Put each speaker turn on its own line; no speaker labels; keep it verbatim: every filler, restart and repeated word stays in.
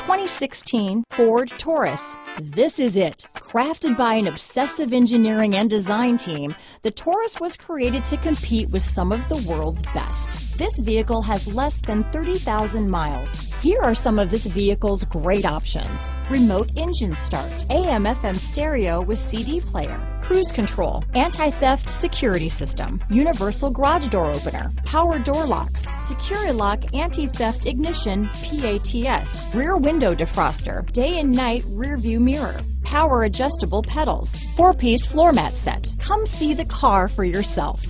twenty sixteen Ford Taurus. This is it. Crafted by an obsessive engineering and design team, the Taurus was created to compete with some of the world's best. This vehicle has less than thirty thousand miles. Here are some of this vehicle's great options: remote engine start, A M F M stereo with C D player, cruise control, anti-theft security system, universal garage door opener, power door locks, Securi-Lock anti-theft ignition P A T S, rear window defroster, day and night rear view mirror, power adjustable pedals, four-piece floor mat set. Come see the car for yourself.